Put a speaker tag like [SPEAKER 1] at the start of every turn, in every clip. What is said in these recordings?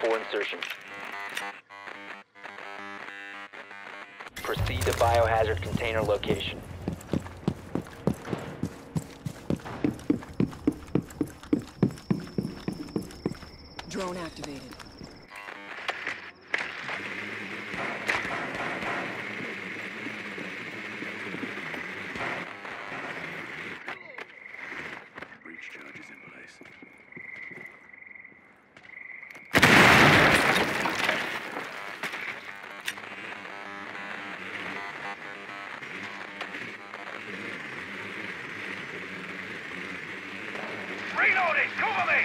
[SPEAKER 1] 4 insertion. Proceed to biohazard container location.
[SPEAKER 2] Drone activated.
[SPEAKER 3] Breach charges in place.
[SPEAKER 4] Reloading! Cover me!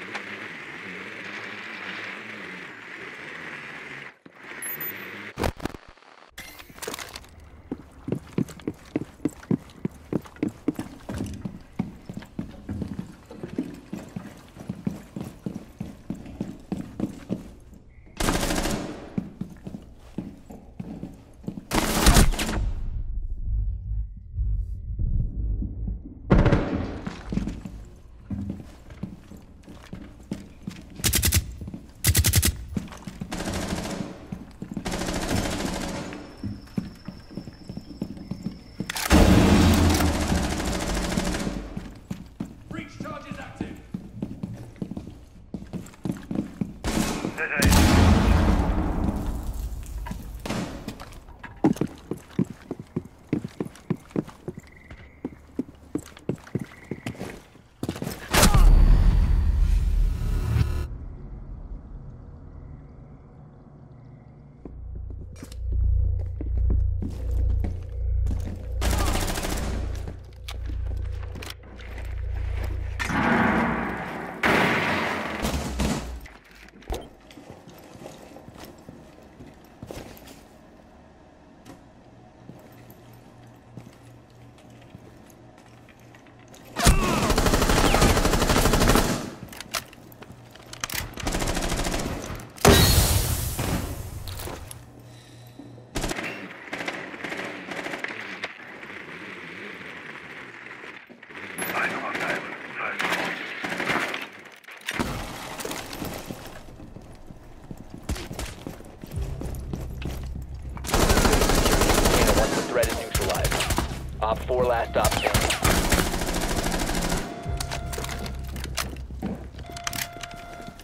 [SPEAKER 1] Op 4 last stop standing.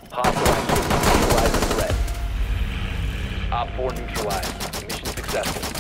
[SPEAKER 1] Hostile neutralize the threat. Op 4 neutralized. Mission successful.